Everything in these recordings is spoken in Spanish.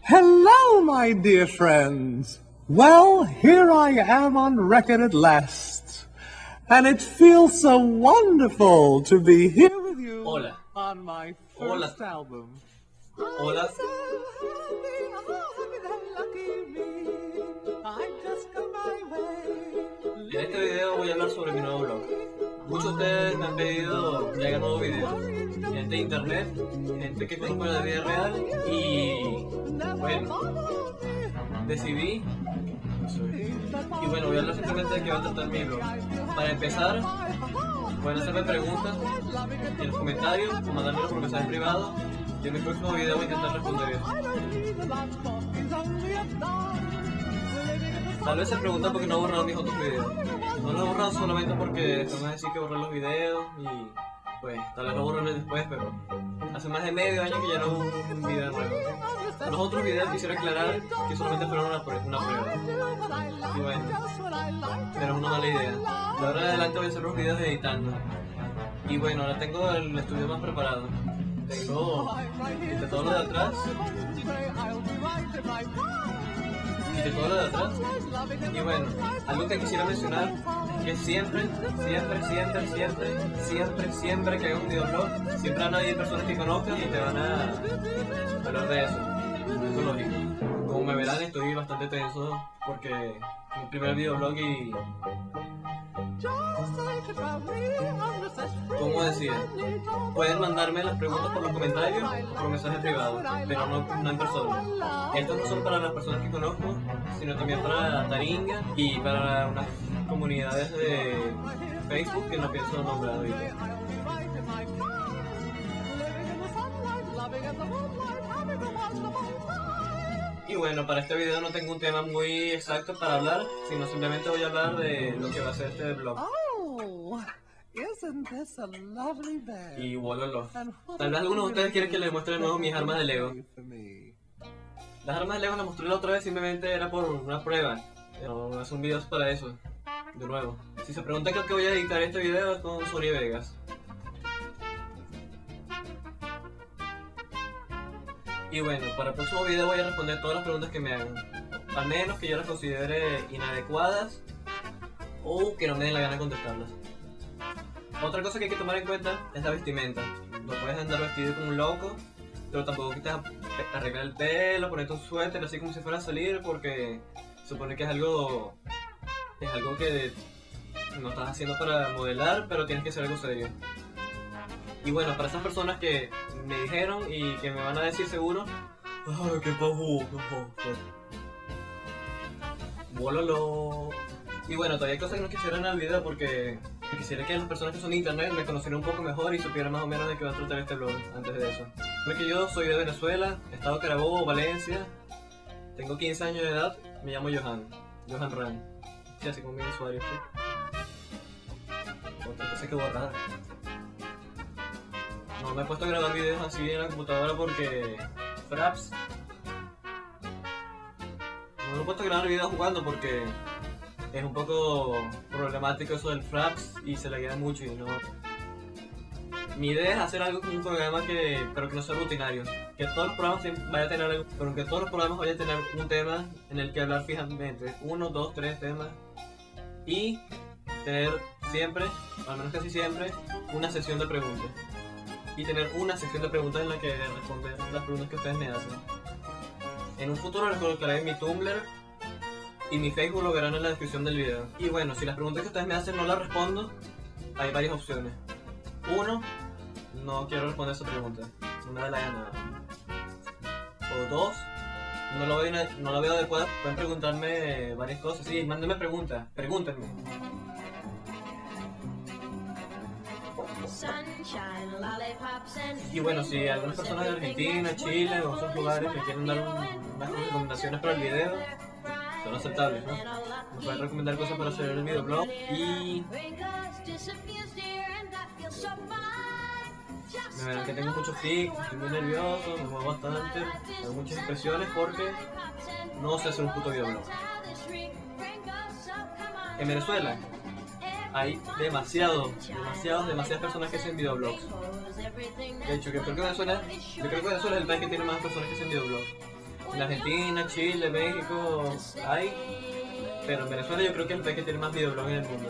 Hello, my dear friends. Well, here I am on record at last. And it feels so wonderful to be here with you Hola. on my first album. Hola. En este video voy a hablar sobre mi nuevo blog. Muchos de ustedes me han pedido que haga nuevos videos. Gente de internet, gente que conozco en la vida real y bueno, decidí y bueno, voy a hablar simplemente de qué va a tratar mi blog. Para empezar, pueden hacerme preguntas en los comentarios o mandármelo por mensaje privado y en mi próximo video voy a intentar responder eso. Tal vez se preguntan por qué no he borrado mis otros videos. No los he borrado solamente porque después me decir que borré los videos y pues tal vez lo borraré después, pero hace más de medio año que ya no hubo un video nuevo. Los otros videos quisiera aclarar que solamente fueron una prueba. Y bueno, pero es una mala idea. De ahora en adelante voy a hacer los videos editando. Y bueno, ahora tengo el estudio más preparado. Tengo todo lo de atrás. Y bueno, algo que quisiera mencionar es que siempre que haga un videoblog, siempre van a haber personas que conozcan y te van a hablar de eso. Eso es lógico. Como me verán, estoy bastante tenso porque es mi primer videoblog y... Como decía, pueden mandarme las preguntas por los comentarios o por mensaje privado, pero no en persona. Esto no solo para las personas que conozco, sino también para Taringa y para unas comunidades de Facebook que no pienso nombrar ahorita. Y bueno, para este video no tengo un tema muy exacto para hablar, sino simplemente voy a hablar de lo que va a ser este blog. Y vololo. Tal vez algunos de ustedes quieren que les muestre de nuevo mis armas de Lego. Las armas de Lego las mostré la otra vez, simplemente era por una prueba. Pero es un video para eso, de nuevo. Si se preguntan con qué voy a editar este video es con Sony Vegas. Y bueno, para el próximo video voy a responder todas las preguntas que me hagan. Al menos que yo las considere inadecuadas o que no me den la gana de contestarlas. Otra cosa que hay que tomar en cuenta es la vestimenta. No puedes andar vestido como un loco, pero tampoco quitas arreglar el pelo, ponerte un suéter así como si fuera a salir, porque supone que es algo que no estás haciendo para modelar, pero tienes que hacer algo serio. Y bueno, para esas personas que me dijeron y que me van a decir seguro, ¡ay, qué pajo! ¡Bololo! Y bueno, todavía hay cosas que no quisiera en el video porque quisiera que las personas que son de internet me conocieran un poco mejor y supieran más o menos de qué va a tratar este blog antes de eso. Porque yo soy de Venezuela, Estado Carabobo, Valencia, tengo 15 años de edad, me llamo Johan Ran. Sí, así como mi usuario, ¿sí? Otra cosa que borrar. No me he puesto a grabar videos así en la computadora porque... Fraps. No me he puesto a grabar videos jugando porque... es un poco problemático eso del Fraps y se le queda mucho y no... Mi idea es hacer algo como un programa pero que no sea rutinario. Que todos los programas vayan a tener algo, pero que todos los programas vayan a tener un tema en el que hablar fijamente. 1, 2, 3 temas. Y tener siempre, al menos casi siempre, una sesión de preguntas. Y tener una sección de preguntas en la que responder las preguntas que ustedes me hacen. En un futuro les colocaré en mi Tumblr y mi Facebook, lo verán en la descripción del video. Y bueno, si las preguntas que ustedes me hacen no las respondo, hay varias opciones. 1, no quiero responder esa pregunta, no me da la gana. O 2, no lo veo adecuado, pueden preguntarme varias cosas. Sí, mándenme preguntas, pregúntenme. Y bueno, si algunas personas de Argentina, Chile o otros lugares me quieren dar unas recomendaciones para el video, son aceptables, ¿no? Me pueden recomendar cosas para hacer el videoblog y... me verán que tengo muchos tics, estoy muy nervioso, me muevo bastante, hago muchas expresiones porque no sé hacer un puto videoblog. En Venezuela hay demasiadas personas que hacen videoblogs. De hecho, yo creo que Venezuela es el país que tiene más personas que hacen videoblogs. En Argentina, Chile, México hay, pero en Venezuela yo creo que es el país que tiene más videoblogs en el mundo.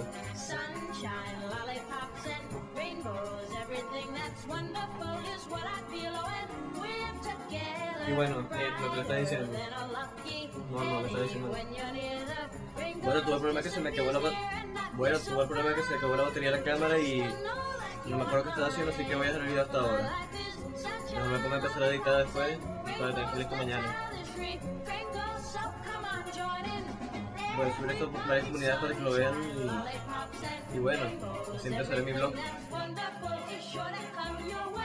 Y bueno, lo que le está diciendo. No, le está diciendo. Bueno, tuve el problema que se me acabó la batería de la cámara y no me acuerdo qué estaba haciendo, así que voy a dejar el video hasta ahora. No me pongo a empezar a editar después para tener listo mañana. Voy a subir esto por varias comunidades para que lo vean y bueno, así empezaré mi blog.